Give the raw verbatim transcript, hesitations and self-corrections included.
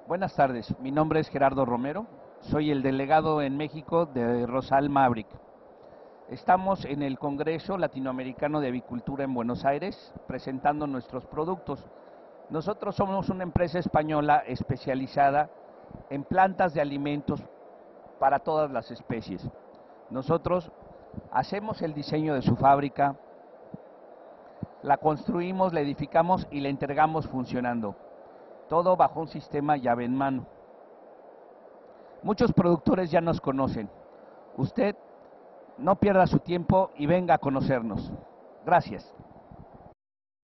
Buenas tardes, mi nombre es Gerardo Romero, soy el delegado en México de Rosal Maverick. Estamos en el Congreso Latinoamericano de Avicultura en Buenos Aires presentando nuestros productos. Nosotros somos una empresa española especializada en plantas de alimentos para todas las especies. Nosotros hacemos el diseño de su fábrica, la construimos, la edificamos y la entregamos funcionando. Todo bajo un sistema llave en mano. Muchos productores ya nos conocen. Usted no pierda su tiempo y venga a conocernos. Gracias.